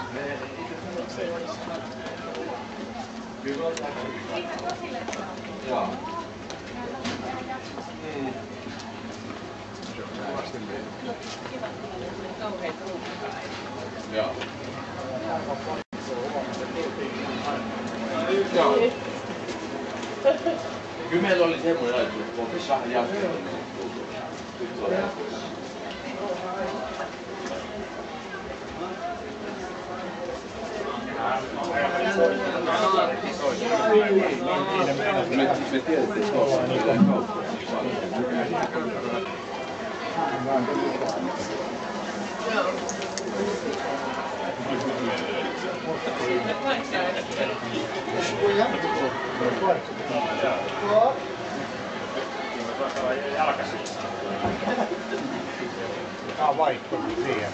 Joo. Joo. Joo. Kyllä meillä oli semmoinen ajatus, että voisi saada jatkoa. Nyt on jatkossa. Me tiedetään, että se on meidän kauppa. Tää on vaihtunut siihen.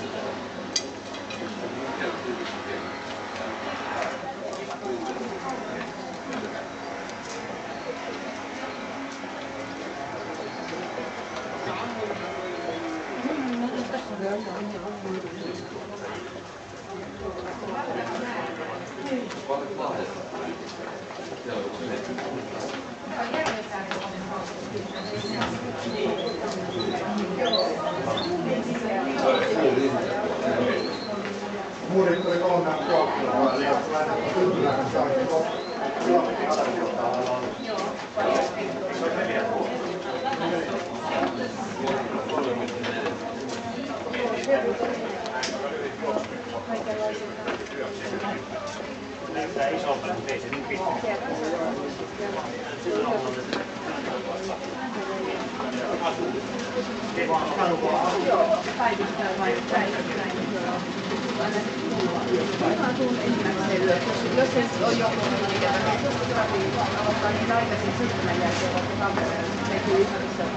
Muurit tuli 3 kuokkua, eli jos lähdetään syntylään, niin saankin Näyttää isolta, mutta ei se niin pitkä. Joo, päivystää vai päivittäin. Jos se on joku, mikä aloittaa niin aikaisin syksyn jälkeen, vaikka Tampereella, niin se ei kyllä ihan missään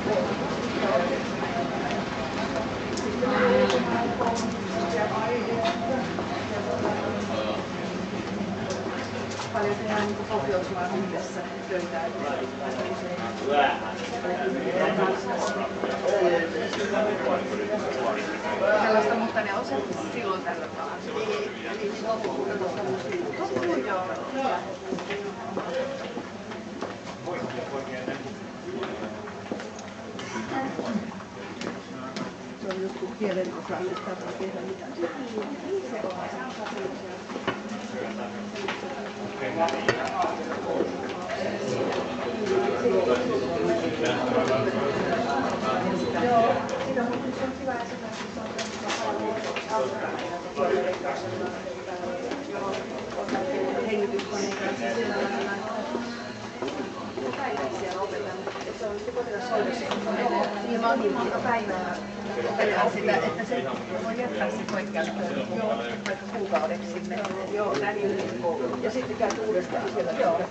paljon tehdään niin Pohjoismaan yhdessä töitä. Sellaista, mutta ne osatti silloin tällä tavalla. Joo. Se on joskus kielen osaamista tehdä mitään. Se on. Joo, siitä on kiva esimerkiksi, se on hengityskoneen kanssa siellä opetan, että se on potilashoidossa, niin mä oon niin monta päivää opetan sitä, että se voi jättää se poikkeustöön vaikka kuukaudeksi sinne. Joo, näin. Ja sitten käy uudestaan siellä. Joo.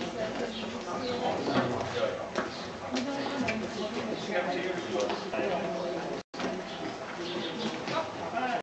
Joo.